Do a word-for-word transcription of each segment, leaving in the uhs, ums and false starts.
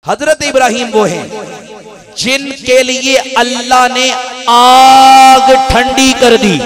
हजरत इब्राहिम वो हैं जिनके लिए अल्लाह ने आग ठंडी कर दी।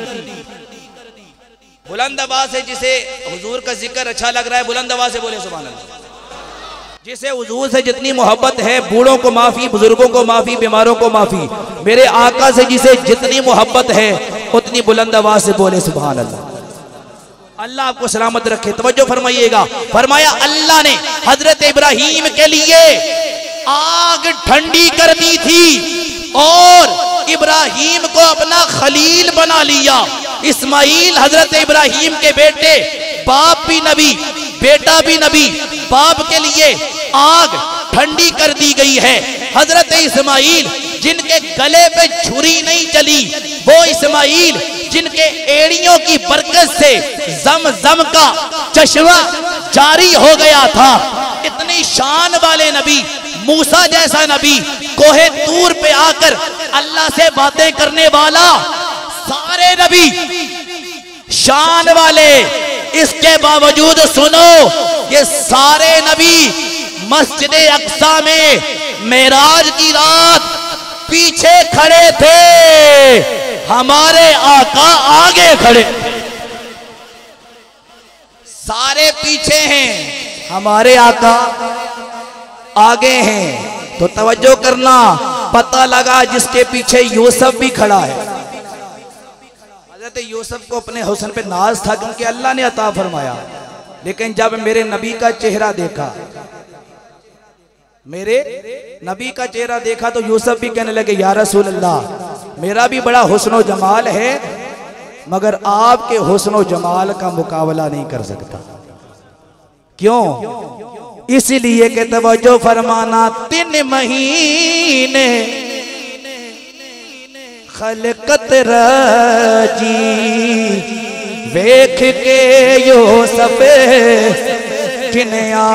बुलंद आवाज से जिसे हुजूर का जिक्र अच्छा लग रहा है बुलंद आवाज से बोले सुभान अल्लाह। जिसे हुजूर से जितनी मोहब्बत है, बूढ़ों को माफी, बुजुर्गों को माफी, बीमारों को माफी, मेरे आका से जिसे जितनी मोहब्बत है उतनी बुलंद आवाज से बोले सुभान अल्लाह। अल्लाह आपको सलामत रखे। तवज्जो फरमाइएगा। फरमाया अल्लाह ने हजरत इब्राहिम के लिए आग ठंडी कर दी थी और इब्राहिम को अपना खलील बना लिया। इस्माइल हजरत इब्राहिम के बेटे, बाप भी नबी, बेटा भी नबी, बाप के लिए आग ठंडी कर दी गई है। हजरत इस्माइल जिनके गले पे छुरी नहीं चली, वो इस्माइल जिनके एड़ियों की बरकत से जम जम का चश्मा जारी हो गया था। इतनी शान वाले नबी, मूसा जैसा नबी, कोहे तूर पे आकर अल्लाह से बातें करने वाला, सारे नबी शान वाले। इसके बावजूद सुनो, ये सारे नबी मस्जिद अक्सा में मेराज की रात पीछे खड़े थे, हमारे आका आगे खड़े। सारे पीछे हैं, हमारे आका आगे हैं। तो तवज्जो करना, पता लगा जिसके पीछे यूसुफ भी खड़ा है। हजरत यूसुफ को अपने हुस्न पे नाज था क्योंकि अल्लाह ने अता फरमाया, लेकिन जब मेरे नबी का चेहरा देखा, मेरे नबी का चेहरा देखा तो यूसुफ भी कहने लगे या रसूल अल्लाह, मेरा भी बड़ा हुस्न जमाल है मगर आपके हुस्न जमाल का मुकाबला नहीं कर सकता। क्यों? इसलिए कि तवज्जो फरमाना, तीन महीने खलकत रजी वेख के यूसुफ किन्या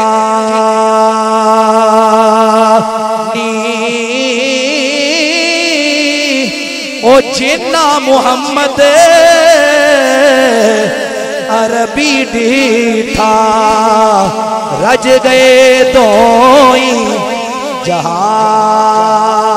ओ जिन्ना मुहम्मद अरबी डीठा रज गए दोई जहानी।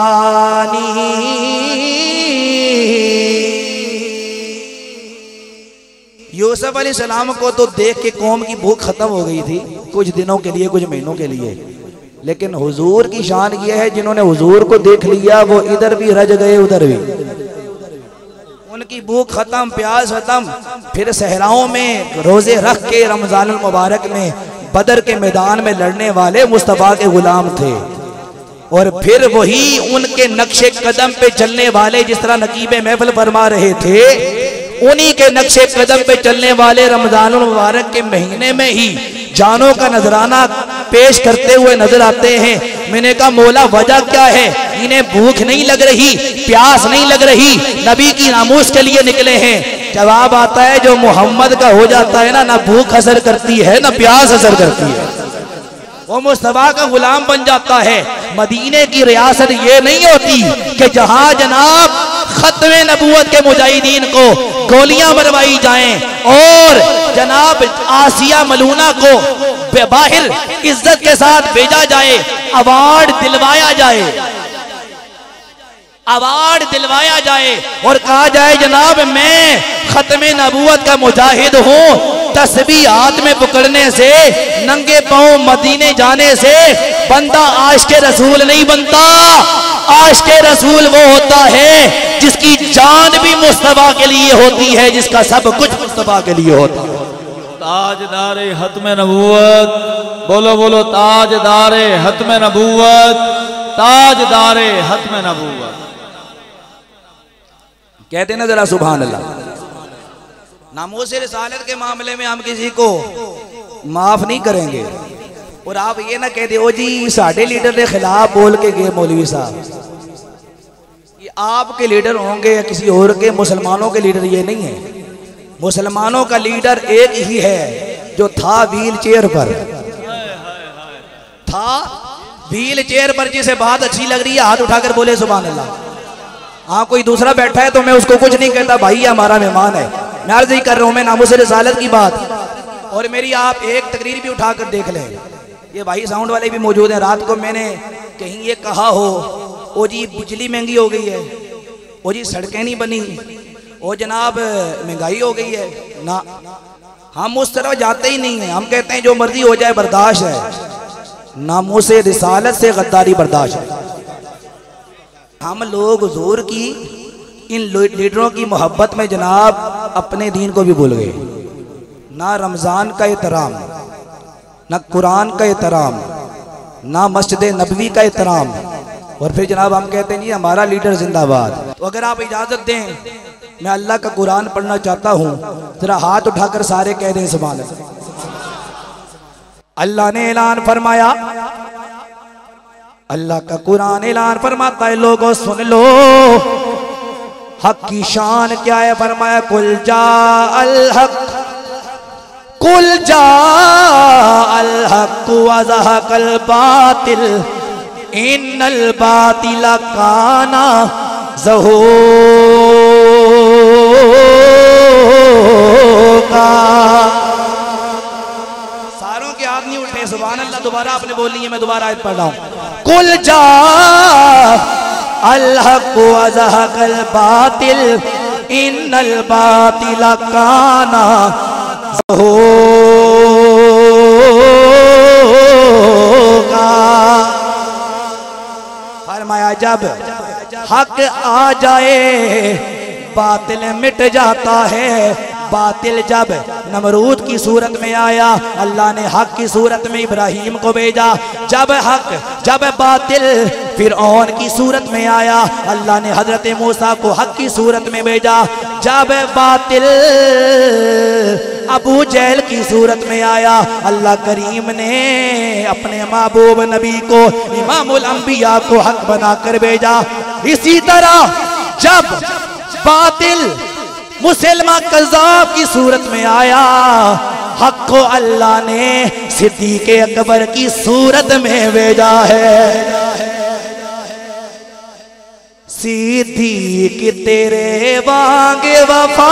यूसुफ अलैहिस्सलाम को तो देख के कौम की भूख खत्म हो गई थी कुछ दिनों के लिए, कुछ महीनों के लिए, लेकिन हुजूर की शान यह है जिन्होंने हुजूर को देख लिया वो इधर भी रज गए उधर भी, उनकी भूख खत्म, प्यास खत्म। फिर सहराओं में रोजे रख के रमजानुल मुबारक में बदर के मैदान में लड़ने वाले मुस्तफा के गुलाम थे, और फिर वही उनके नक्शे कदम पे चलने वाले, जिस तरह नकीबे महफिल फरमा रहे थे, उन्हीं के नक्शे कदम पे चलने वाले रमजानुल मुबारक के महीने में ही जानों का नजराना पेश करते हुए नजर आते हैं। मैंने कहा मौला वजह क्या है? इन्हें भूख नहीं लग रही, प्यास नहीं लग रही, नबी की नामूस के लिए निकले हैं। जवाब आता है जो मोहम्मद का हो जाता है ना, ना भूख असर करती है ना प्यास असर करती है, वो मुस्तफा का गुलाम बन जाता है। मदीने की रियासत ये नहीं होती कि जहां जनाब खत्मे नबूवत के मुजाहिदीन को गोलियां मरवाई जाएं और जनाब आसिया मलूना को बाहर इज्जत के साथ भेजा जाए, अवार्ड दिलवाया जाए, अवार्ड दिलवाया जाए और कहा जाए जनाब मैं खत्मे नबूवत का मुजाहिद हूँ। तस्बीह हाथ में पकड़ने से, नंगे पांव मदीने जाने से बंदा आशिक़े रसूल नहीं बनता। आशिक़े रसूल वो होता है जिसकी जान भी मुस्तफा के लिए होती है, जिसका सब कुछ मुस्तफा के लिए होता है। ताजदारे हत्मे नबूवत, बोलो बोलो ताजदारे हत्मे नबूवत, ताजदारे हत्मे नबूवत। कहते ना जरा सुभान अल्लाह। नामूस रिसालत के मामले में हम किसी को माफ नहीं करेंगे, और आप ये ना कह दे ओ जी साढ़े लीडर के खिलाफ बोल के गए मौलवी साहब, ये आपके लीडर होंगे या किसी और के, मुसलमानों के लीडर ये नहीं है। मुसलमानों का लीडर एक ही है जो था व्हील चेयर पर, था व्हील चेयर पर, जिसे बात अच्छी लग रही है हाथ उठाकर बोले सुभान अल्लाह। हाँ कोई दूसरा बैठा है तो मैं उसको कुछ नहीं कहता, भाई हमारा मेहमान है, मैं अर्ज ही कर रहा हूं मैं नामूस रिसालत की बात। और मेरी आप एक तकरीर भी उठाकर देख लें, ये भाई साउंड वाले भी मौजूद हैं। रात को मैंने कहीं ये कहा हो, ओ जी बिजली महंगी हो गई है, ओ जी सड़कें नहीं बनी, ओ जनाब महंगाई हो गई है, ना, हम उस तरफ जाते ही नहीं हैं। हम कहते हैं जो मर्जी हो जाए बर्दाश्त है, नामों से रिसालत से गद्दारी बर्दाश्त है। हम लोग हुजूर की इन लीडरों की मोहब्बत में जनाब अपने दीन को भी भूल गए। ना रमज़ान का एहतराम, ना कुरान का एहतराम, ना मस्जिद नबवी का एहतराम, और फिर जनाब हम कहते हैं जी हमारा लीडर जिंदाबाद। तो अगर आप इजाज़त दें, मैं अल्लाह का कुरान पढ़ना चाहता हूँ, जरा हाथ उठाकर सारे कह दें सुभान अल्लाह। अल्लाह ने ऐलान फरमाया, अल्लाह का कुरान ऐलान फरमाता है, लोगों सुन लो हक की शान क्या है। फरमाया कुल जा अल हक, कुल जा अल हक व ज़हक़ल बातिल इन्नल बातिला काना ज़हूक़ा। सारों के हाथ नहीं उठे, सुभान अल्लाह। दोबारा आपने बोली है, मैं दोबारा आयत पढ़ रहा हूं। कुल जा अल हक व ज़हक़ल बातिल इन्नल बातिला काना ज़हूक़ा। फरमाया जब हक आ जाए बातिल मिट जाता है। बातिल जब नमरूद की सूरत में आया, अल्लाह ने हक की सूरत में इब्राहीम को भेजा। जब हक, जब बातिल फिरऔन की सूरत में आया, अल्लाह ने हजरत मूसा को हक की सूरत में भेजा। जब बातिल अबू जहल की सूरत में आया, अल्लाह करीम ने अपने महबूब नबी को, इमामुल अंबिया को हक बनाकर भेजा। इसी तरह जब बातिल मुसलमान कज़्ज़ाब की सूरत में आया, हक को अल्लाह ने सिद्दीक़ अकबर की सूरत में भेजा है। सिद्दीक़ तेरे वांगे वफा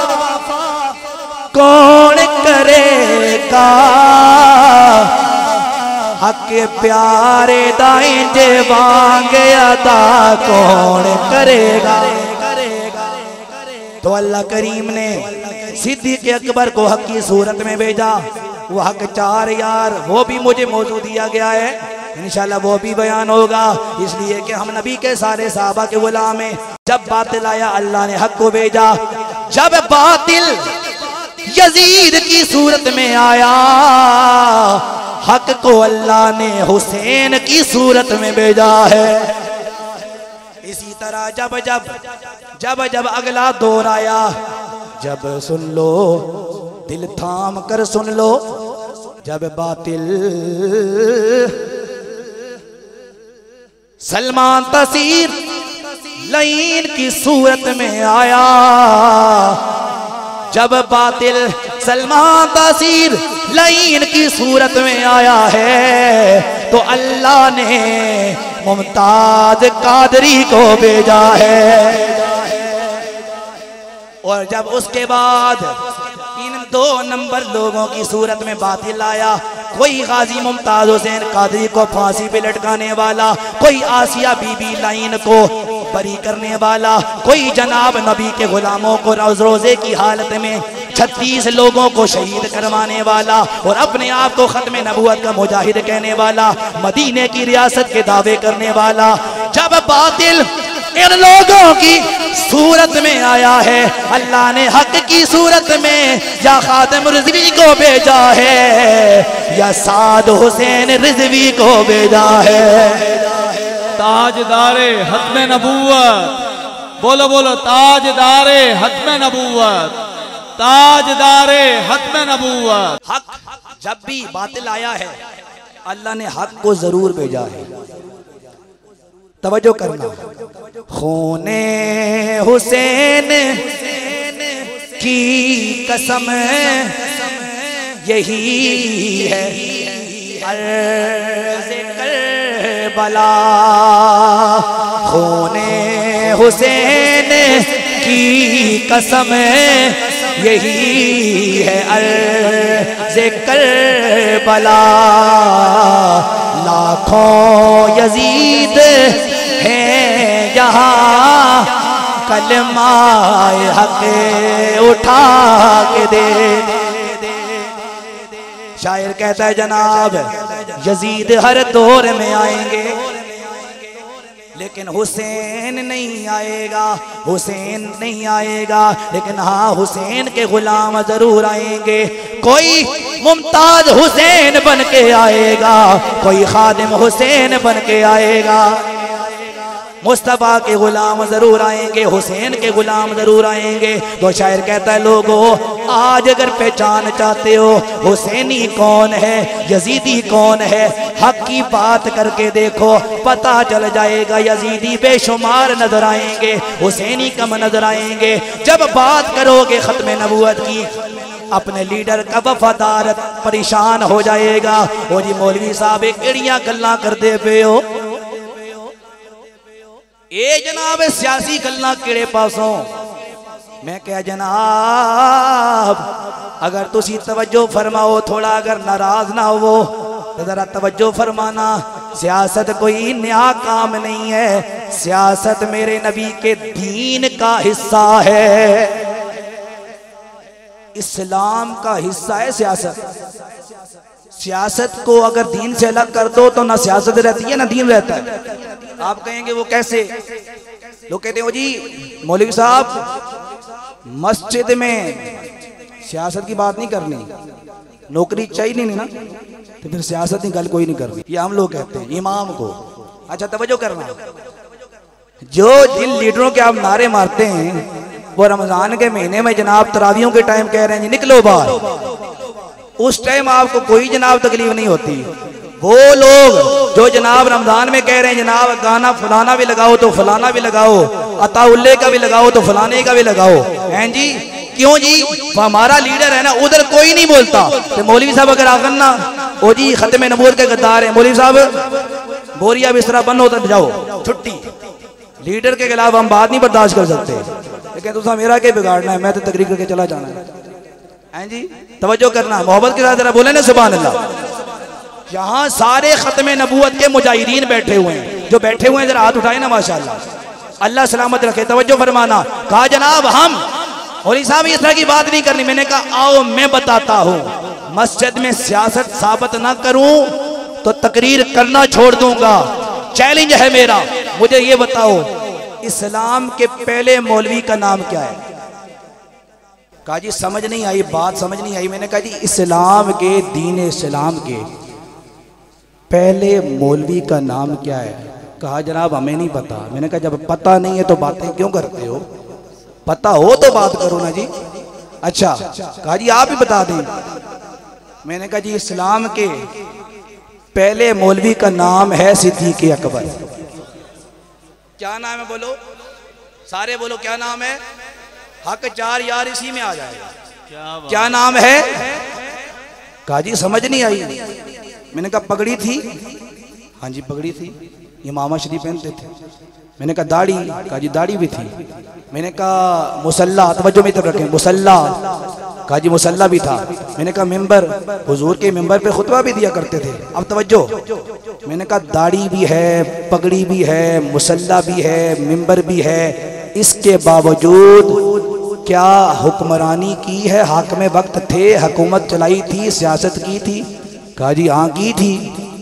कौन करेगा, हक प्यारे दाएं वांगे अदा कौन करेगा। तो अल्लाह करीम ने सिद्दीक़ अकबर को हक की सूरत में भेजा। वो हक चार यार, वो भी मुझे मौजू दिया गया है, इंशाल्लाह वो भी बयान होगा, इसलिए कि हम नबी के सारे सहाबा के गुलाम हैं। जब बातिल आया, अल्लाह ने हक को भेजा। जब बातिल यजीद की सूरत में आया, हक को अल्लाह ने हुसैन की सूरत में भेजा है। इसी तरह जब जब जब जब अगला दौर आया, जब सुन लो दिल थाम कर सुन लो, जब बातिल सलमान तसीर लईन की सूरत में आया, जब बातिल सलमान तसीर लईन की सूरत में आया है, तो अल्लाह ने मुमताज कादरी को भेजा है। और जब उसके बाद इन दो नंबर लोगों की सूरत में बातिल आया, कोई गाजी मुमताज हुसैन कादरी को फांसी पे लटकाने वाला, कोई आसिया बीबी लाइन को बरी करने वाला, कोई जनाब नबी के गुलामों को रोज रोजे की हालत में छत्तीस लोगों को शहीद करवाने वाला, और अपने आप को खत्म नबूवत का मुजाहिद कहने वाला, मदीने की रियासत के दावे करने वाला, जब बातिल इन लोगों की सूरत में आया है, अल्लाह ने हक की सूरत में या खातिम रिज़वी को भेजा है, या साद हुसैन रिज़वी को भेजा है। ताजदारे हत्मे नबूवत, बोलो बोलो ताजदारे हत्मे नबूवत, ताजदारे हत्मे नबूवत। हक जब भी बातिल आया है, अल्लाह ने हक को जरूर भेजा है। तवज्जो करना, खूने हुसैन की कसम यही है अर्ज़ करबला, खूने हुसैन की कसम यही है अर्ज़े करबला। लाखों यजीद हैं यहाँ, कलमाए हक़ उठा के दे। शायर कहता है जनाब यजीद हर दौर में आएंगे, लेकिन हुसैन नहीं आएगा, हुसैन नहीं आएगा। लेकिन हाँ हुसैन के गुलाम जरूर आएंगे। कोई मुमताज हुसैन बन के आएगा, कोई खादिम हुसैन बन के आएगा। मुस्तफ़ा के गुलाम जरूर आएंगे, हुसैन के गुलाम जरूर आएंगे। तो शायर कहता है लोगों, आज अगर पहचान चाहते हो हुसैनी कौन है, यजीदी कौन है, हक की बात करके देखो, पता चल जाएगा। यजीदी बेशुमार नजर आएंगे, हुसैनी कम नजर आएंगे। जब बात करोगे खत्म नबूवत की, अपने लीडर का वफादार परेशान हो जाएगा। ओ जी मौलवी साहब एक एड़ियां गल्लां करदे पे हो, ए जनाब सियासी गल्लां केड़े पासों। मैं क्या जनाब अगर तुसी तवज्जो फरमाओ, थोड़ा अगर नाराज ना हो तो जरा तवज्जो फरमाना। सियासत कोई नया काम नहीं है, सियासत मेरे नबी के दीन का हिस्सा है, इस्लाम का हिस्सा है सियासत। सियासत को अगर दीन से अलग कर दो तो ना सियासत रहती है ना दीन रहता है। आप कहेंगे वो कैसे? लोग कहते हो जी मौलवी साहब मस्जिद में सियासत की बात नहीं करनी, नौकरी चाहिए नहीं ना, तो फिर सियासत की गल कोई नहीं करनी। ये हम लोग कहते हैं इमाम को। अच्छा तवज्जो करना, जो जिन लीडरों के आप नारे मारते हैं वो रमजान के महीने में जनाब तरावियों के टाइम कह रहे हैं जी निकलो बाहर, उस टाइम आपको कोई जनाब तकलीफ नहीं होती। वो लोग जो जनाब रमजान में कह रहे हैं जनाब गाना फलाना भी लगाओ तो फलाना भी लगाओ, अताउल्ले का भी लगाओ तो फलाने का भी लगाओ, हैं जी क्यों जी? हमारा लीडर है ना, उधर कोई नहीं बोलता। तो मौलवी साहब अगर आकर ना ओ जी खत्म नबूवत के गद्दार है, मौलवी साहब बोरिया बिस्तरा बंद होता जाओ छुट्टी। लीडर के खिलाफ हम बात नहीं बर्दाश्त कर सकते, लेकिन तुसा मेरा क्या बिगाड़ना है, मैं तो तकरीर करके चला जाना है, हैं जी? तवज्जो करना, मोहब्बत के साथ जरा बोले ना सुभान अल्लाह। यहाँ सारे खत्म नबूवत के मुजाहिदीन बैठे हुए हैं, जो बैठे हुए हैं जरा हाथ उठाए ना माशाअल्लाह, अल्लाह सलामत रखे। तवज्जो फरमाना। कहा जनाब हम मौलवी साहब इस तरह की बात नहीं करनी। मैंने कहा आओ मैं बताता हूँ, मस्जिद में सियासत साबित ना करूं तो तकरीर करना छोड़ दूंगा। चैलेंज है मेरा, मुझे ये बताओ इस्लाम के पहले मौलवी का नाम क्या है? कहा जी समझ नहीं आई, बात समझ नहीं आई। मैंने कहा जी इस्लाम के दीन इस्लाम के पहले मौलवी का नाम क्या है? कहा जनाब हमें नहीं पता। मैंने कहा जब पता नहीं है तो बातें क्यों करते हो, पता हो तो बात करो ना जी। अच्छा कहा जी आप ही बता दें। मैंने कहा जी इस्लाम के पहले मौलवी का नाम है सिद्दीक अकबर। क्या नाम है बोलो, सारे बोलो क्या नाम है? हक चार यार इसी में आ जाएगा। क्या, क्या नाम है? कहा जी समझ नहीं आई। मैंने कहा पगड़ी थी? हाँ जी पगड़ी थी, इमामा शरीफ पहनते थे। मैंने कहा दाढ़ी? कहा जी दाढ़ी भी थी। मैंने कहा मुसल्ला, तवज्जो में तरफ रखें, मुसल्ला? कहा जी मुसल्ला भी था। मैंने कहा मिंबर, हुजूर के मिंबर पे खुतबा भी दिया करते थे। अब तवज्जो, मैंने कहा दाढ़ी भी है, पगड़ी भी है, मुसल्ला भी है, मिंबर भी है, इसके बावजूद क्या हुक्मरानी की है? हाकिम वक्त थे, हुकूमत चलाई थी, सियासत की थी? कहा जी हाँ की थी।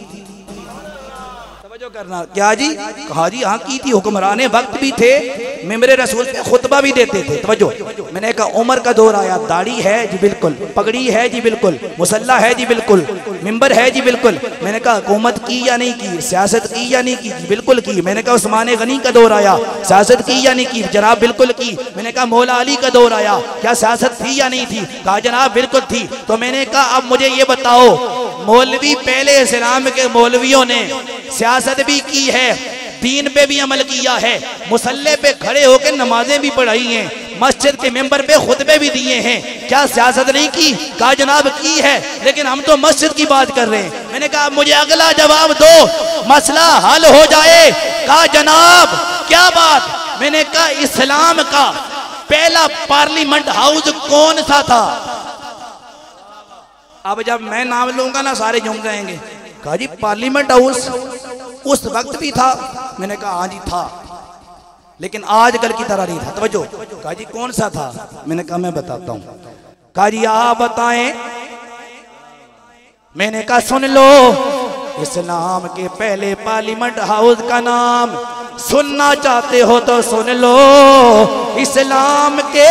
तवज्जो करना, क्या जी? कहा जी हाँ की थी, हुक्मराने वक्त भी थे, मिंबरे रसूल पे खुतबा भी देते थे। तवज्जो, मैंने कहा उमर का दौर आया, दाढ़ी है जी बिल्कुल, पगड़ी है जी बिल्कुल, मुसल्ला है जी बिल्कुल, मिंबर है जी बिल्कुल। मैंने कहा हुकूमत की या नहीं की, सियासत की या नहीं की? बिल्कुल की। मैंने कहा उस्मान गनी का दौर आया, सियासत की या नहीं की? जनाब बिल्कुल की। मैंने कहा मौला अली का दौर आया, क्या सियासत थी या नहीं थी? कहा जनाब बिल्कुल थी। तो मैंने कहा अब मुझे ये बताओ मौलवी पहले इस्लाम के मौलवियों ने सियासत भी की है, दीन पे भी अमल किया है, मुसल्ले पे खड़े होकर नमाजें भी पढ़ाई हैं, मस्जिद के मेंबर पे खुतबे भी दिए हैं, क्या सियासत नहीं की? कहा जनाब की है, लेकिन हम तो मस्जिद की बात कर रहे हैं। मैंने कहा मुझे अगला जवाब दो, मसला हल हो जाए। कहा जनाब क्या बात? मैंने कहा इस्लाम का पहला पार्लियामेंट हाउस कौन सा था? अब जब मैं नाम लूंगा ना सारे झूम जाएंगे। कहा जी पार्लियामेंट हाउस उस वक्त भी था। मैंने कहा हाँ जी था, लेकिन आजकल की तरह नहीं था। तवज्जो। कहा जी कौन सा था? मैंने कहा मैं बताता हूं। कहा जी आप बताएं। मैंने कहा सुन लो, इस्लाम के पहले पार्लियामेंट हाउस का नाम सुनना चाहते हो तो सुन लो। इस्लाम के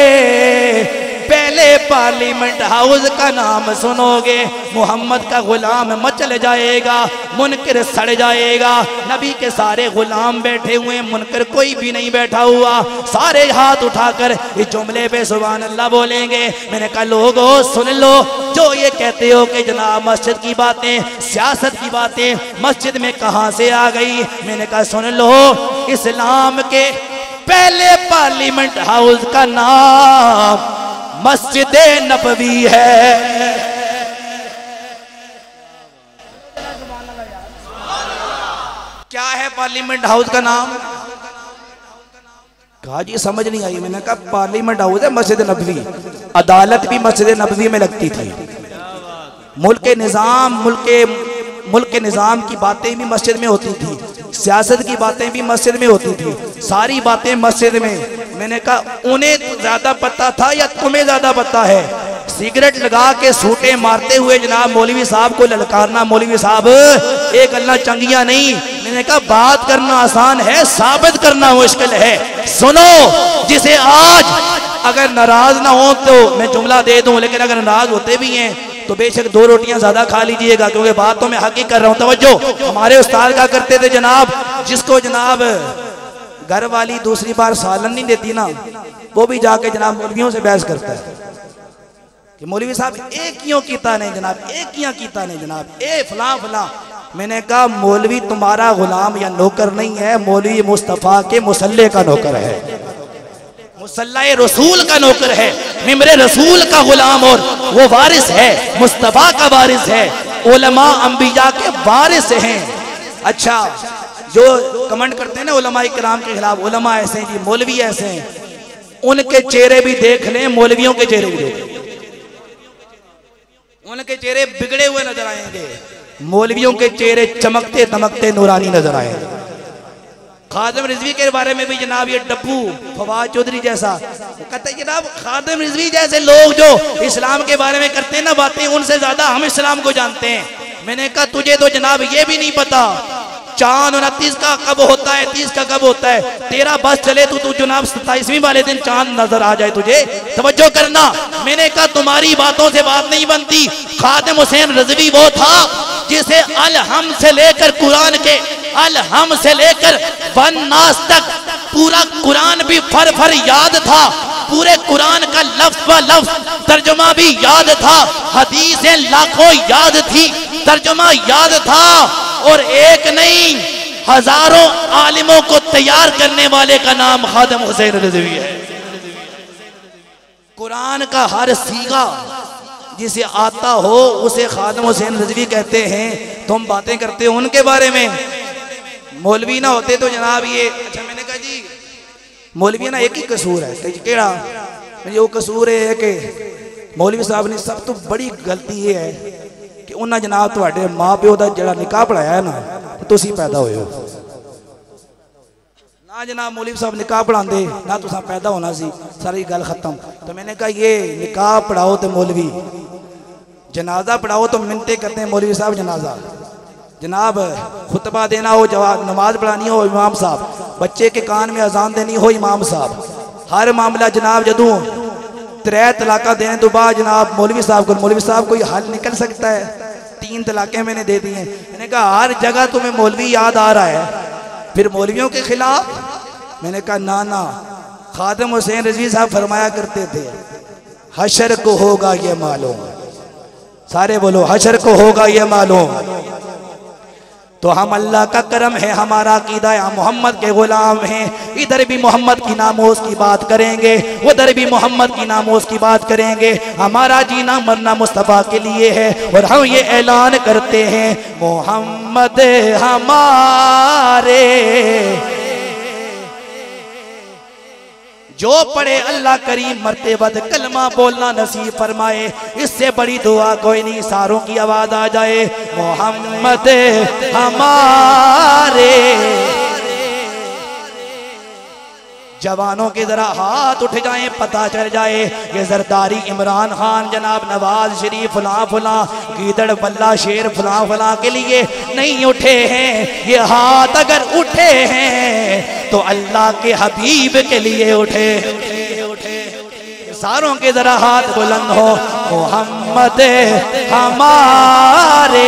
पहले पार्लियामेंट हाउस का नाम सुनोगे, मोहम्मद का गुलाम मचल जाएगा, मुनकर सड़ जाएगा। नबी के सारे गुलाम बैठे हुए, मुनकर कोई भी नहीं बैठा हुआ। सारे हाथ उठाकर इस जुमले पे सुभान अल्लाह बोलेंगे। मैंने कहा लोगो सुन लो, जो ये कहते हो कि जनाब मस्जिद की बातें, सियासत की बातें मस्जिद में कहां से आ गई? मैंने कहा सुन लो, इस्लाम के पहले पार्लियामेंट हाउस का नाम मस्जिद नबवी है। क्या है पार्लियामेंट हाउस का नाम? कहा जी समझ नहीं आई। मैंने कहा पार्लियामेंट हाउस है मस्जिद नबवी। अदालत भी मस्जिद नबवी में लगती थी। मुल्क निज़ाम मुल्क मुल्क के निज़ाम की बातें भी मस्जिद में होती थी, सियासत की बातें भी मस्जिद में होती थी, सारी बातें मस्जिद में। मैंने कहा उन्हें तो ज्यादा पता था या तुम्हें ज्यादा पता है? सिगरेट लगा के सूटे मारते हुए जनाब मौलवी साहब को ललकारना, मौलवी साहब एक अल्लाह चंगिया नहीं। मैंने कहा बात करना आसान है, साबित करना मुश्किल है। सुनो, जिसे आज अगर नाराज ना हो तो मैं जुमला दे दूं, लेकिन अगर नाराज होते भी हैं तो बेशक दो रोटियां ज्यादा खा लीजिएगा, क्योंकि बात तो मैं हक ही कर रहा हूं। तवज्जो। हमारे उस्ताद क्या करते थे जनाब, जिसको जनाब घर वाली दूसरी बार सालन नहीं देती ना, वो भी जाके जनाब मौलवियों से बहस करता है कि मौलवी साहब एक क्यों कीता नहीं जनाब, एक क्यों कीता नहीं जनाब, ए फला फला। मैंने कहा मौलवी तुम्हारा गुलाम या नौकर नहीं है, मौलवी मुस्तफा के मुसल्ले का नौकर है, मुसल्लाए रसूल का नौकर है, मिम्बरे रसूल का गुलाम, और वो वारिस है, मुस्तफा का वारिस है, उलमा अंबिया के वारिस हैं। अच्छा, जो कमेंट करते हैं ना उलमा इकराम के खिलाफ, उलमा ऐसे हैं जी, मौलवी ऐसे हैं, उनके चेहरे भी देख लें, मौलवियों के चेहरे भी देख लें, उनके चेहरे बिगड़े हुए नजर आएंगे, मौलवियों के चेहरे चमकते दमकते नूरानी नजर आएंगे। खादिम रिजवी के बारे में भी जनाब ये डब्बू फवाद चौधरी जैसा कहता है जनाब, खादिम रिजवी जैसे लोग जो इस्लाम के बारे में करते हैं ना बातें, उनसे ज्यादा हम इस्लाम को जानते हैं। मैंने कहा तुझे तो जनाब ये भी नहीं पता चांद उनतीस का कब होता है, तीस का कब होता है। तेरा बस चले तो तू जनाब सत्ताईसवीं वाले दिन चांद नजर आ जाए तुझे। तवज्जो करना, मैंने कहा तुम्हारी बातों से बात नहीं बनती। खादिम हुसैन रिजवी वो था जिसे अल हम से लेकर कुरान के अल हम से लेकर वन नास तक पूरा कुरान भी फर फर याद था, पूरे कुरान का लफ्ज व लफ्ज तर्जुमा भी याद था, हदीसें लाखों याद थी, तर्जुमा याद था, और एक नहीं हजारों आलिमों को तैयार करने वाले का नाम खादिम हुसैन रिजवी है। कुरान का हर सीगा जिसे आता हो उसे खादिम हुसैन रिजवी कहते हैं। तुम बातें करते हो उनके बारे में, मौलवी ना होते तो जनाब ये। अच्छा, मैंने कहा जी मौलवी ना एक ही कसूर है, केड़ा वो कसूर है कि मौलवी साहब ने सब तो बड़ी गलती ये है कि उन्हें जनाब तुहाडे माँ प्यो का जिहड़ा निकाह पढ़ाया ना, तुसी पैदा होए हो ना जनाब, मौलवी साहब निकाह पढ़ाते ना तुसा पैदा होना सी, सारी गल खत्म। तो मैंने कहा ये निकाह पढ़ाओ तो मौलवी, जनाजा पढ़ाओ तो मिन्नतें करते हैं मौलवी साहब जनाजा, जनाब खुतबा देना हो, जवाब नमाज पढ़ानी हो इमाम साहब, बच्चे के कान में अजान देनी हो इमाम साहब, हर मामला जनाब जदों त्रै तलाका देने तो बाद जनाब मौलवी साहब को, मौलवी साहब कोई हल निकल सकता है, तीन तलाकें मैंने दे दी हैं। मैंने कहा हर जगह तुम्हें मौलवी याद आ रहा है, फिर मौलवियों के खिलाफ। मैंने कहा ना ना, खादिम हुसैन रिजवी साहब फरमाया करते थे हशर को होगा ये मालूम, सारे बोलो हशर को होगा ये मालूम। तो हम अल्लाह का करम है, हमारा अकीदा है, हम मोहम्मद के गुलाम हैं। इधर भी मोहम्मद की नामोज की बात करेंगे, उधर भी मोहम्मद की नामोज की बात करेंगे। हमारा जीना मरना मुस्तफ़ा के लिए है, और हम ये ऐलान करते हैं मोहम्मद हमारे जो पढ़े अल्लाह करीम मरते वक्त कलमा बोलना नसीब फरमाए। इससे बड़ी दुआ कोई नहीं। सारों की आवाज आ जाए, मोहम्मद हमारे। जवानों के जरा हाथ उठ जाएं, पता चल जाए ये जरदारी इमरान खान जनाब नवाज शरीफ फला फला गीदड़ बल्ला शेर फला फला के लिए नहीं उठे हैं। ये हाथ अगर उठे हैं तो अल्लाह के हबीब के लिए उठे। सारों के जरा हाथ बुलंद हो, मोहम्मद हमारे।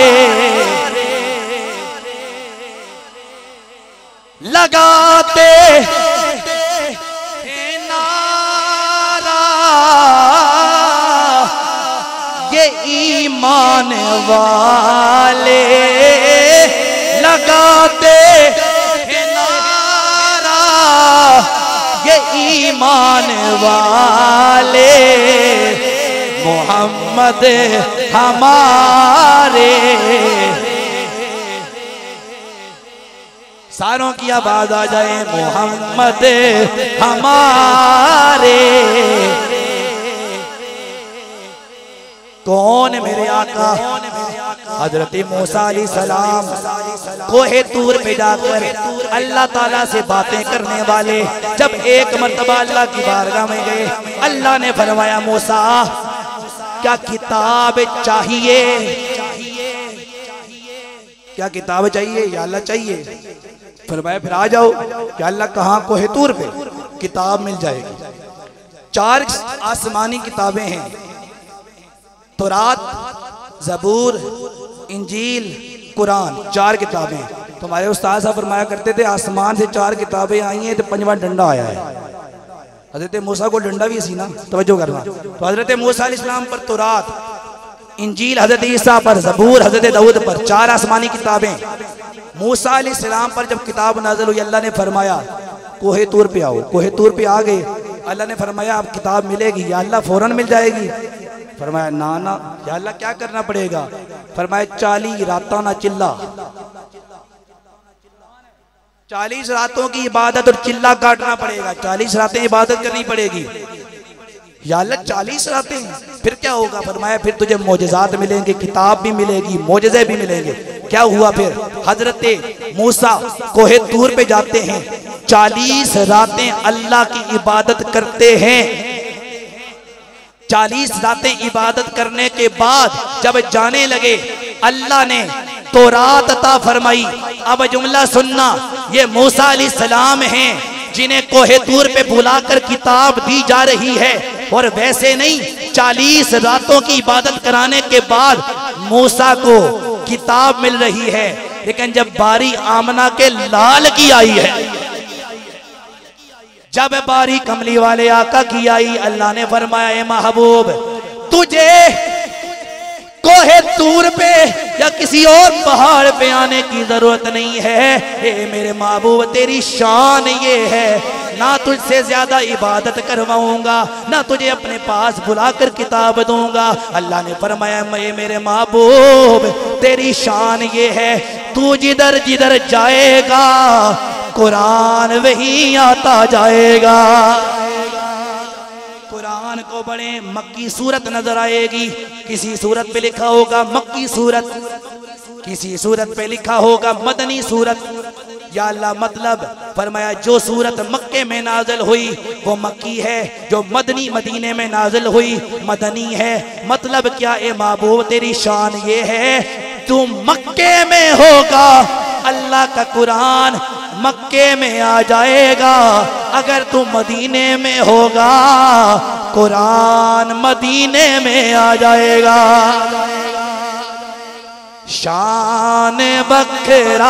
लगाते ये ईमान वाले, लगाते हैं नारा ये ईमान वाले, मोहम्मद हमारे। सारों की आवाज आ जाए, मोहम्मद हमारे। कौन मेरे आका? हजरत मूसा अलैहिस्सलाम कोहे तूर पे जाकर अल्लाह ताला से बातें करने वाले जब एक मर्तबा अल्लाह की बारगाह में गए, अल्लाह ने फरमाया मूसा क्या किताब चाहिए? क्या किताब चाहिए? या अल्लाह चाहिए। फरमाया फिर आ जाओ। या अल्लाह कहाँ? कोहे तूर पे। किताब मिल जाएगी। चार आसमानी किताबें हैं, तौरात, ज़बूर, इंजील, कुरान। चार किताबें। तुम्हारे उस्ताद साहब फरमाया करते थे आसमान से चार किताबें आई हैं तो पंजवा डंडा आया है। हजरत मूसा को डंडा भी सी ना, तवज्जो करना। तो हजरत मूसा अलैहिस्सलाम पर तौरात, इंजील हजरत ईसा पर, ज़बूर हजरत दाऊद पर, चार आसमानी किताबें। मूसा अलैहिस्सलाम पर जब किताब नाज़िल हुई अल्लाह ने फरमाया कोहे तूर पे आओ। कोहे तूर पे आ गए। अल्लाह ने फरमाया अब किताब मिलेगी। या अल्लाह फौरन मिल जाएगी? फरमाया ना ना। या अल्लाह क्या करना पड़ेगा? फरमाया चालीस रातों ना चिल्ला। चालीस रातों की इबादत और चिल्ला काटना पड़ेगा। चालीस रातें इबादत करनी पड़ेगी। या अल्लाह चालीस रातें, फिर क्या होगा? फरमाया फिर तुझे मोजज़ात मिलेंगे, किताब भी मिलेगी, मोजज़े भी मिलेंगे। क्या हुआ फिर? हजरत मूसा कोहे तूर पे जाते हैं, चालीस रातें अल्लाह की इबादत करते हैं। चालीस रातें इबादत करने के बाद जब जाने लगे अल्लाह ने तौरात अता फरमाई। अब जुमला सुनना, ये मूसा अलैहिस्सलाम हैं जिन्हें कोहे तूर पे बुलाकर किताब दी जा रही है। और वैसे नहीं, चालीस रातों की इबादत कराने के बाद मूसा को किताब मिल रही है। लेकिन जब बारी आमना के लाल की आई है, जब बारी कमली वाले आका की आई, अल्लाह ने फरमाया ए महबूब तुझे कोहे तूर पे या किसी और पहाड़ पे आने की जरूरत नहीं है। ए मेरे महबूब तेरी शान ये है, ना तुझसे ज्यादा इबादत करवाऊंगा, ना तुझे अपने पास बुलाकर किताब दूंगा। अल्लाह ने फरमाया मैं मेरे महबूब तेरी शान ये है, तू जिधर जिधर जाएगा कुरान वही आता जाएगा। कुरान को बड़े मक्की सूरत नजर आएगी। किसी सूरत पे लिखा होगा मक्की सूरत, किसी सूरत पे लिखा होगा मदनी सूरत। या अल्लाह मतलब फरमाया जो सूरत मक्के में नाजिल हुई वो मक्की है, जो मदनी मदीने में नाजिल हुई मदनी है। मतलब क्या ए महबूब तेरी शान ये है, तू मक्के में होगा अल्लाह का कुरान मक्के में आ जाएगा, अगर तू मदीने में होगा कुरान मदीने में आ जाएगा। शान बकरा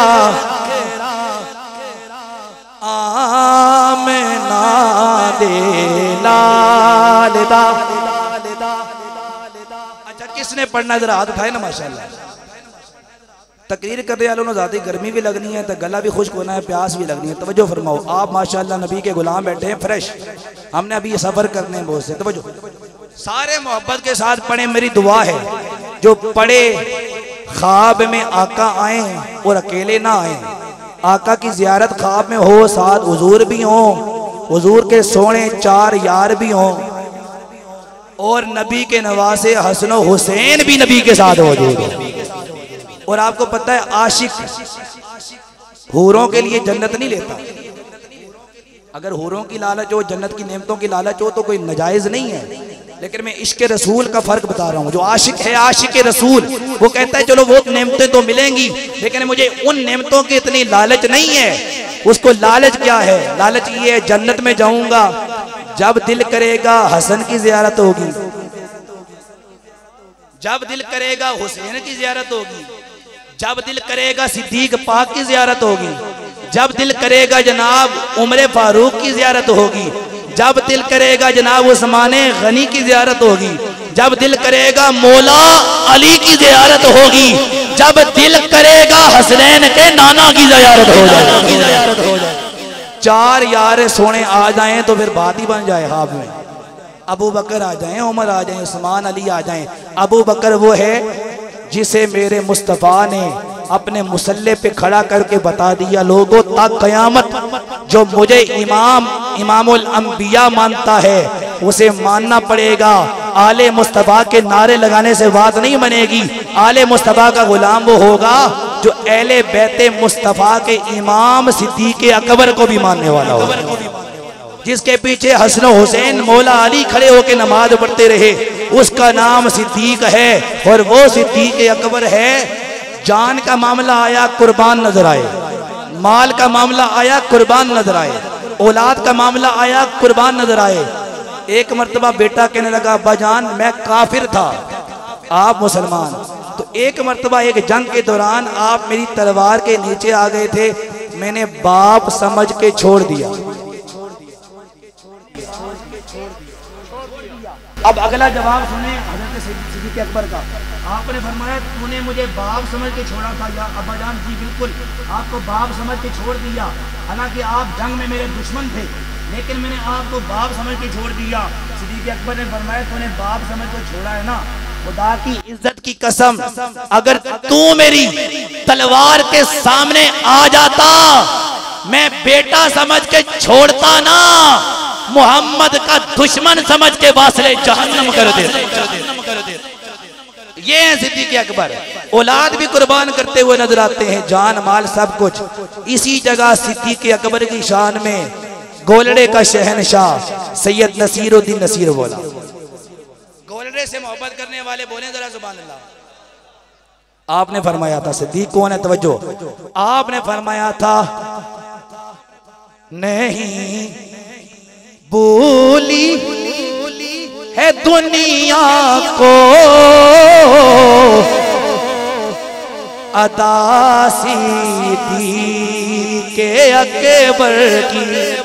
आमना दे लालदा। अच्छा किसने पढ़ना जरा हाथ उठाए ना माशाल्लाह। तकरीर कर रहे वालों ज़्यादा गर्मी भी लगनी है तो गला भी खुश्क होना है, प्यास भी लगनी है। तवज्जो फरमाओ, आप माशाल्लाह नबी के गुलाम बैठे हैं फ्रेश, हमने अभी ये सफ़र करने हैं बहुत से। तवज्जो सारे मोहब्बत के साथ पढ़े। मेरी दुआ है जो पढ़े ख्वाब में आका आए और अकेले ना आए, आका की जियारत ख्वाब में हो, साथ हुजूर भी हो हुजूर के सोने चार यार भी हों और नबी के नवासे हसन हुसैन भी नबी के साथ मौजूद हो। और आपको पता है आशिक हूरों के लिए जन्नत नहीं लेता। अगर हूरों की लालच हो, जन्नत की नेमतों की लालच हो तो कोई नाजायज नहीं है, लेकिन मैं इश्क रसूल का फर्क बता रहा हूँ। जो आशिक है, आशिक रसूल, वो कहता है चलो वो नेमतें तो मिलेंगी लेकिन मुझे उन नेमतों की इतनी लालच नहीं है। उसको लालच क्या है? लालच ये है जन्नत में जाऊंगा, जब दिल करेगा हसन की जियारत होगी, जब दिल करेगा हुसैन की जियारत होगी, जब दिल करेगा सिद्दीक पाक की जियारत होगी, जब दिल करेगा जनाब उमर फारूक की जियारत होगी, जब दिल करेगा जनाब उस्माने गनी की जियारत होगी, जब दिल करेगा मौला अली की जियारत होगी, जब दिल करेगा हसनैन के नाना की जियारत हो जाए। चार यार सोने आ जाएं तो फिर बात ही बन जाए। ख्वाब में अबू बकर आ जाएं, उमर आ जाएं, उस्मान अली आ जाएं। अबू बकर वो है जिसे मेरे मुस्तफ़ा ने अपने मुसल्ले पे खड़ा करके बता दिया, लोगों तक कयामत जो मुझे इमाम इमामुल अंबिया मानता है उसे मानना पड़ेगा। आले मुस्तफ़ा के नारे लगाने से बात नहीं बनेगी। आले मुस्तफ़ा का गुलाम वो होगा जो अहले बैते मुस्तफ़ा के इमाम सिद्दीक़ अकबर को भी मानने वाला होगा, जिसके पीछे हसन हुसैन मौला अली खड़े होकर नमाज पढ़ते रहे, उसका नाम सिद्दीक है और वो सिद्दीक़ अकबर है। जान का मामला आया कुर्बान नजर आए, माल का मामला आया कुर्बान नजर आए, औलाद का मामला आया कुर्बान नजर आए। एक मर्तबा बेटा कहने लगा अब्बा जान मैं काफिर था, आप मुसलमान। तो एक मर्तबा एक जंग के दौरान आप मेरी तलवार के नीचे आ गए थे, मैंने बाप समझ के छोड़ दिया। अब अगला जवाब सुने हज़रत सिद्दीक़ अकबर का। आपने फरमाया तूने मुझे बाप समझ के छोड़ा था या अब्बा जान? जी बिल्कुल, आपको बाप समझ के छोड़ दिया। हालांकि आप जंग में मेरे दुश्मन थे, लेकिन मैंने आपको बाप समझ के छोड़ दिया। सिद्दीक़ अकबर ने फरमाया तूने बाप समझ के छोड़ा है ना, खुदा की इज्जत की कसम अगर तू मेरी तलवार के सामने आ जाता मैं बेटा समझ के छोड़ता ना, मोहम्मद का दुश्मन समझ के वासले जहन्नम कर दे। ये है सिद्दीक़ अकबर। औलाद भी कुर्बान करते हुए नजर आते हैं, जान माल सब कुछ। इसी जगह सिद्दीक़ अकबर की शान में गोलड़े का शहनशाह सैयद नसीरुद्दीन नसीर बोला। गोलड़े से मोहब्बत करने वाले बोले जरा सुभान अल्लाह। आपने फरमाया था सिद्दीक कौन है, तवज्जो, आपने फरमाया था नहीं बोली है दुनिया को अदा सीधी के अकबर की।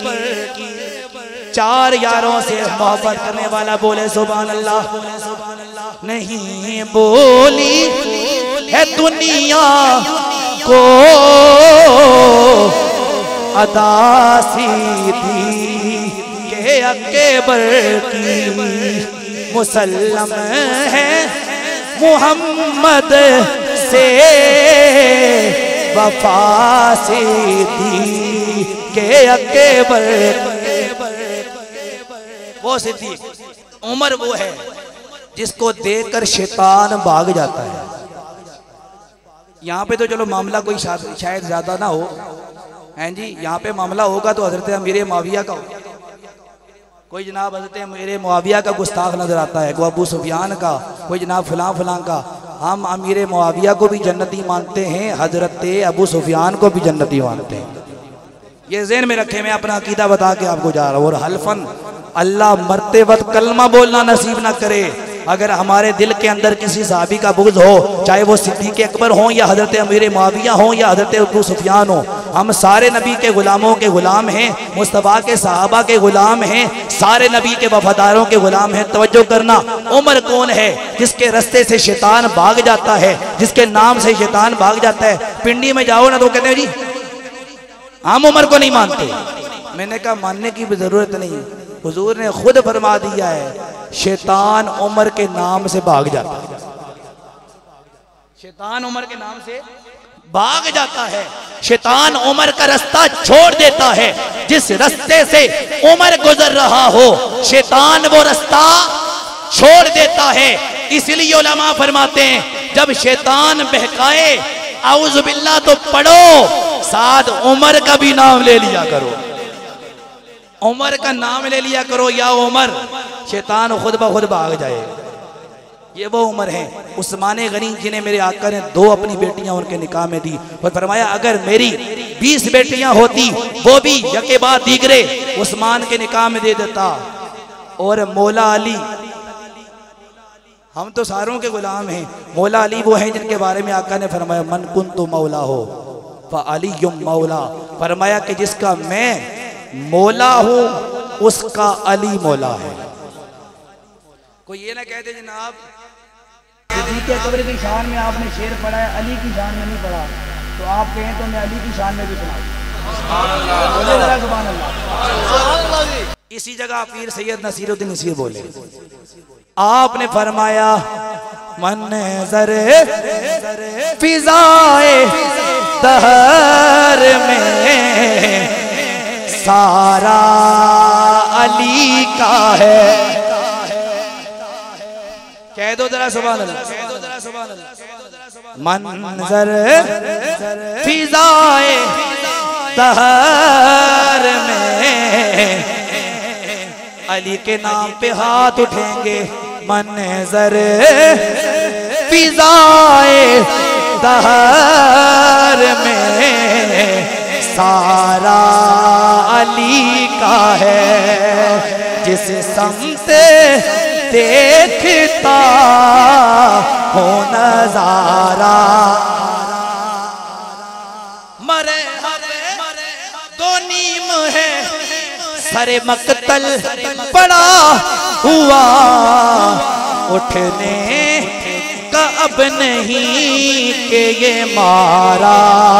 चार यारों से मोहब्बत करने वाला बोले सुभान अल्लाह। नहीं बोली है दुनिया को अदा सीधी के अकबर की। मुसल्लम है मुहम्मद से वफा सीधी के अकबर। वो सिद्दीक उमर वो है जिसको देखकर शैतान भाग जाता है। यहाँ पे तो चलो मामला कोई शायद ज्यादा ना हो, हैं जी, यहाँ पे मामला होगा तो हजरत अमीर मुआविया का होगा। कोई जनाब हजरत अमीर मुआविया का गुस्ताख नजर आता है, कोई अबू सुफियान का, कोई जनाब फलां फलां का। हम अमीर मुआविया को भी जन्नती मानते हैं, हजरत अबू सुफियान को भी जन्नती मानते हैं। ये ज़हन में रखे, मैं अपना अकीदा बता के आपको जा रहा हूँ। और हल्फन अल्लाह मरते वक्त कलमा बोलना नसीब ना करे। अगर हमारे दिल के अंदर किसी सहाबी का बुग़्ज़ हो, चाहे वो सिद्दीक़ अकबर हो या हजरत अमीर मुआविया हो या हजरत अबू सुफियान हो, हम सारे नबी के गुलामों के गुलाम हैं, मुस्तफ़ा के सहाबा के गुलाम हैं, सारे नबी के वफादारों के गुलाम हैं। तवज्जो करना, उमर कौन है जिसके रास्ते से शैतान भाग जाता है, जिसके नाम से शैतान भाग जाता है। पिंडी में जाओ ना तो कहते हैं जी हम उमर को नहीं मानते। मैंने कहा मानने की भी जरूरत नहीं, हुजूर ने खुद फरमा दिया है शैतान उमर के नाम से भाग जाता है। शैतान उमर के नाम से भाग जाता है, शैतान उमर का रास्ता छोड़ देता है। जिस रास्ते से उमर गुजर रहा हो शैतान वो रास्ता छोड़ देता है। इसलिए उलमा फरमाते हैं जब शैतान बहकाए औज़ु बिल्लाह तो पढ़ो, साथ उमर का भी नाम ले लिया करो, उमर का नाम ले लिया करो, या उमर, शैतान खुद ब खुद भाग जाए। ये वो उमर है उस्माने गनी जिन्हें मेरे आका ने दो अपनी बेटियां उनके निकाह में दी और फरमाया अगर मेरी बीस बेटियां होती वो भी यके बाद दीगरे उस्मान के निकाह में दे देता। और मौला अली, हम तो सारों के गुलाम हैं, मौला अली वो हैं जिनके बारे में आका ने फरमाया मन कुन तो मौला हो फ अली युम मौला, फरमाया कि जिसका मैं मौला हूं उसका अली मौला है। कोई ये ना कहते जनाब के कब्र की शान में आपने शेर पढ़ा है, अली की शान में नहीं पढ़ा, तो आप कहें तो मैं अली की शान में भी सुनाऊं। इसी जगह पीर सैयद नसीरुद्दीन नसीर बोले, आपने फरमाया मन जरे फिजाए दहर में सारा अली का है। कह दो जरा सुभान अल्लाह, कह दो जरा सुभान अल्लाह। मंजर फिजाए दहर में अली के नाम पे हाथ उठेंगे, मंजर फिजाए दहर में सारा अली का है। जिस समते देखता हो नजारा मरे दो नीम है सरे मकतल पड़ा हुआ, उठने का अब नहीं कि ये मारा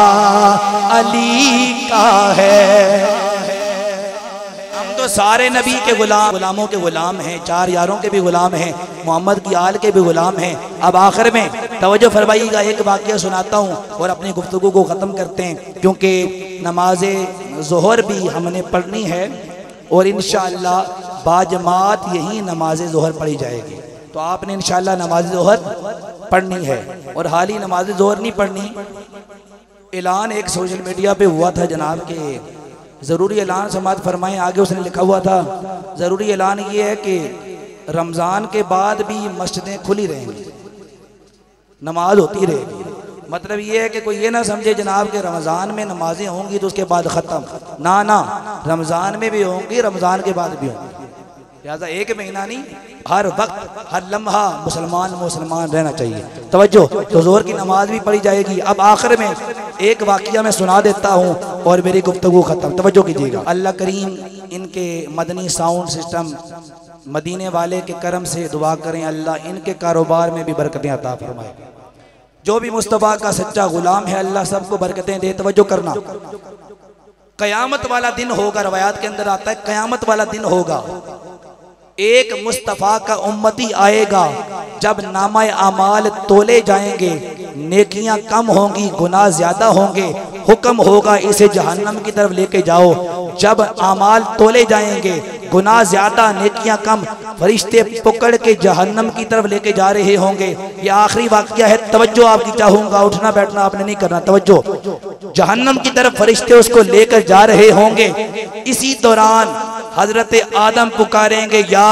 अली का है। तो सारे नबी के गुलाम गुलामों के गुलाम हैं, चार यारों के भी गुलाम हैं, मोहम्मद की आल के भी गुलाम हैं। अब आखिर में तवज्जो फरमाइएगा, एक वाक़या सुनाता हूँ और अपनी गुफ्तगू को ख़त्म करते हैं, क्योंकि नमाज ज़ोहर भी हमने पढ़नी है और इंशाअल्लाह बाजमात यही नमाज ज़ोहर पढ़ी जाएगी। तो आपने इंशाअल्लाह नमाज ज़ोहर पढ़नी है और हाल ही नमाज ज़ोहर नहीं पढ़नी, ऐलान एक सोशल मीडिया पे हुआ था जनाब के ज़रूरी ऐलान समात फरमाएं, आगे उसने लिखा हुआ था ज़रूरी ऐलान ये है कि रमज़ान के बाद भी मस्जिदें खुली रहेंगी, नमाज होती रहेगी। मतलब ये है कि कोई ये ना समझे जनाब के रमज़ान में नमाजें होंगी तो उसके बाद ख़त्म, ना ना, रमज़ान में भी होंगी, रमज़ान के बाद भी होंगी। लिहाजा एक महीना नहीं, हर वक्त हर लम्हा मुसलमान मुसलमान रहना चाहिए। तवज्जो, तो ज़ोहर की नमाज भी पढ़ी जाएगी। अब आखिर में एक वाक़या मैं सुना देता हूँ और मेरी गुफ्तगू ख़त्म। तवज्जो कीजिएगा। अल्लाह करीम इनके मदनी साउंड सिस्टम मदीने वाले के करम से दुआ करें, अल्लाह इनके कारोबार में भी बरकतें अता फरमाए। जो भी मुस्तफ़ा का सच्चा गुलाम है अल्लाह सबको बरकतें दे। तवज्जो करना, क़यामत वाला दिन होगा, रवायात के अंदर आता है क़यामत वाला दिन होगा, एक मुस्तफ़ा का उम्मती आएगा जब नामाए आमाल तोले जाएंगे, नेकियां कम होंगी, गुनाह ज्यादा होंगे, हुक्म होगा इसे जहन्नम की तरफ लेके जाओ। जब आमाल तोले जाएंगे, गुनाह ज्यादा नेकियां कम, फरिश्ते पकड़ के जहन्नम की तरफ लेके जा रहे होंगे। ये आखिरी वाक़या है, तवज्जो आपकी चाहूंगा, उठना बैठना आपने नहीं करना। तवज्जो, जहन्नम की तरफ फरिश्ते उसको लेकर जा रहे होंगे। इसी दौरान हजरत आदम पुकारेंगे या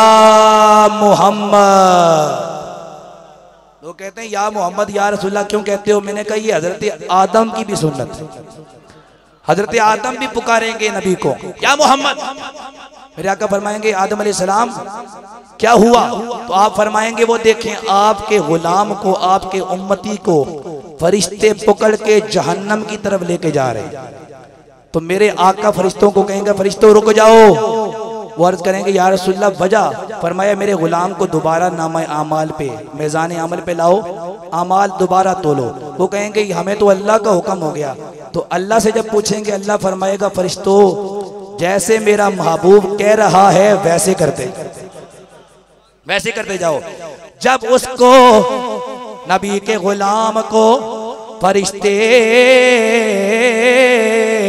मोहम्मद। लोग कहते हैं या मोहम्मद या रसूलुल्लाह क्यों कहते हो? मैंने कहा ये हजरत आदम की भी सुन्नत है, हजरत आदम भी पुकारेंगे नबी को या मोहम्मद। मेरे आका फरमाएंगे आदम अलैहिस्सलाम क्या हुआ? तो आप फरमाएंगे वो देखें आपके गुलाम को, आपके उम्मती को फरिश्ते पकड़ के जहन्नम की तरफ लेके जा रहे। तो मेरे आका फरिश्तों को कहेंगे फरिश्तों रुक जाओ। वो अर्ज करेंगे या रसूलल्लाह वजह? फरमाया मेरे गुलाम को दोबारा नामा आमाल पे, मेज़ान अमल पे लाओ, आमाल दोबारा तोलो। वो कहेंगे हमें तो अल्लाह का हुक्म हो गया। तो अल्लाह से जब पूछेंगे अल्लाह फरमाएगा फरिश्तों जैसे मेरा महबूब कह रहा है वैसे करते वैसे करते जाओ। जब उसको नबी के गुलाम को फरिश्ते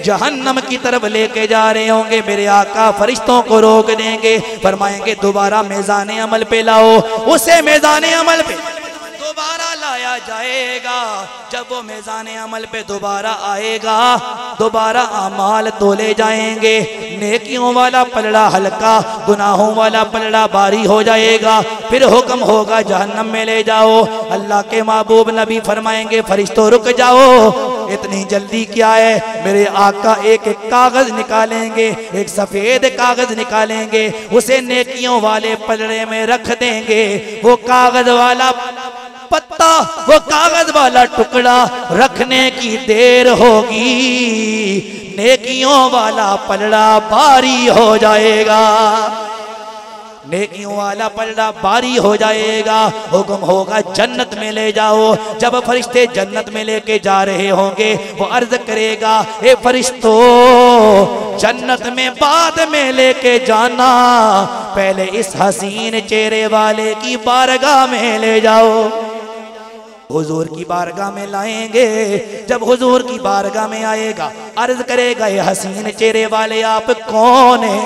जहन्नम की तरफ लेके जा रहे होंगे, मेरे आका फरिश्तों को रोक देंगे, फरमाएंगे दोबारा मैदान अमल पे लाओ। उसे मैदान अमल पे दोबारा लाया जाएगा। जब वो मैदान अमल पे दोबारा आएगा, दोबारा अमाल तोले जाएंगे। नेकियों वाला पलड़ा हल्का, गुनाहों वाला पलड़ा भारी हो जाएगा। फिर हुक्म होगा जहन्नम में ले जाओ। अल्लाह के महबूब नबी फरमाएंगे फरिश्तों रुक जाओ, इतनी जल्दी क्या है। मेरे आका एक एक कागज निकालेंगे, एक सफेद कागज निकालेंगे, उसे नेकियों वाले पलड़े में रख देंगे। वो कागज वाला पत्ता, वो कागज वाला टुकड़ा रखने की देर होगी, नेकियों वाला पलड़ा भारी हो जाएगा। नेकियों वाला पलड़ा भारी हो जाएगा। हुक्म होगा जन्नत में ले जाओ। जब फरिश्ते जन्नत में लेके जा रहे होंगे, वो अर्ज करेगा ए फरिश्तों, जन्नत में बाद में लेके जाना, पहले इस हसीन चेहरे वाले की बारगाह में ले जाओ। हुजूर की बारगाह में लाएंगे। जब हुजूर की बारगाह में आएगा, अर्ज करेगा ये हसीन चेहरे वाले आप कौन है।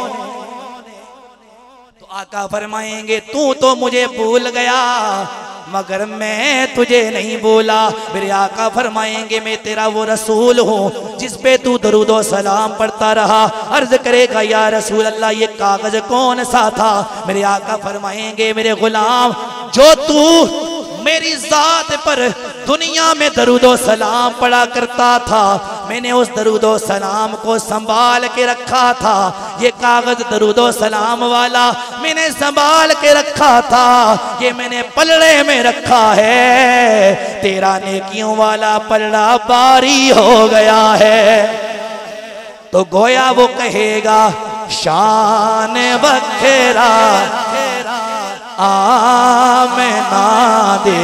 तो आका फरमाएंगे तू तो मुझे भूल गया, मगर मैं तुझे नहीं बोला। मेरे आका फरमाएंगे मैं तेरा वो रसूल हूँ जिस पे तू दरूदो सलाम पढ़ता रहा। अर्ज करेगा या रसूल अल्लाह ये कागज कौन सा था। मेरे आका फरमाएंगे मेरे गुलाम, जो तू मेरी जात पर दुनिया में दरूदो सलाम पढ़ा करता था, मैंने उस दरूदो सलाम को संभाल के रखा था। ये कागज दरूदो सलाम वाला मैंने संभाल के रखा था, ये मैंने पलड़े में रखा है। तेरा नेकियों वाला पलड़ा भारी हो गया है। तो गोया वो कहेगा शान बखेरा आमना दे।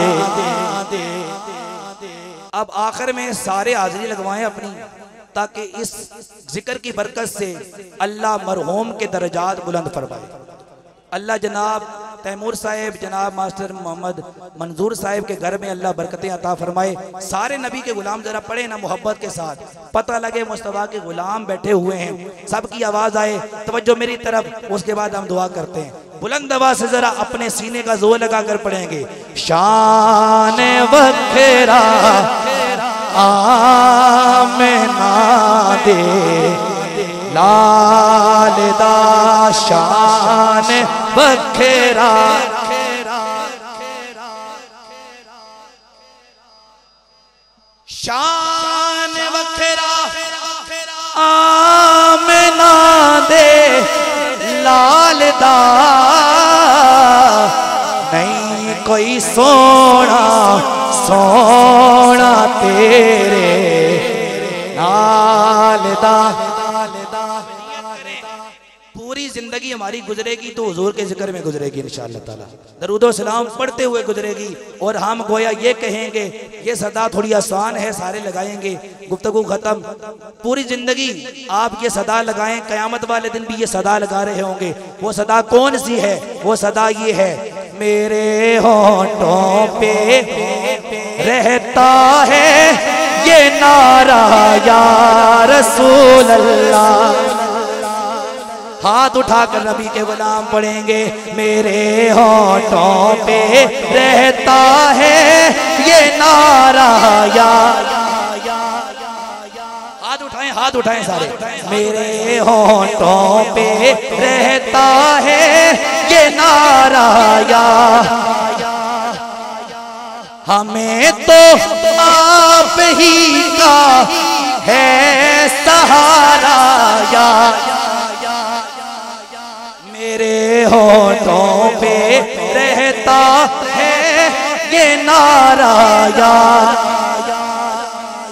अब आखिर में सारे हाजिरी लगवाएं अपनी, ताकि इस जिक्र की बरकत से अल्लाह मरहूम के दर्जात बुलंद फरमाए। अल्लाह जनाब तैमूर साहिब, जनाब मास्टर मोहम्मद मंजूर साहिब के घर में अल्लाह बरकतें अता फरमाए। सारे नबी के गुलाम जरा पढ़े ना मोहब्बत के साथ, पता लगे मुस्तफा के गुलाम बैठे हुए हैं, सबकी आवाज़ आए। तवज्जो मेरी तरफ, उसके बाद हम दुआ करते हैं। बुलंद आवाज़ से जरा अपने सीने का जोर लगा कर पढ़ेंगे। शान बखेरा आमना दे, लाल दा शान बखेरा, शान बखेरा आमना दे, लाल दा नहीं कोई सोना सोना तेरे नाल दा। पूरी जिंदगी हमारी गुजरेगी तो हुजूर के जिक्र में गुजरेगी इंशाअल्लाह ताला, दरूद व सलाम पढ़ते हुए गुजरेगी। और हम गोया ये कहेंगे, ये सदा थोड़ी आसान है, सारे लगाएंगे, गुफ्तगू खत्म। पूरी जिंदगी आप ये सदा लगाएं, कयामत वाले दिन भी ये सदा लगा रहे होंगे। वो सदा कौन सी है? वो सदा ये है, मेरे होंठों पे रहता है ये नारा या रसूल अल्लाह। हाथ उठाकर नबी के गुलाम पढ़ेंगे, मेरे होंठों पे रहता है ये नारा या। हाथ उठाएं, हाथ उठाएं सारे। मेरे होंठों पे रहता है ये नारा या, हमें तो आप ही का है सहारा या। मेरे होठों पे रहता है ये नारा या।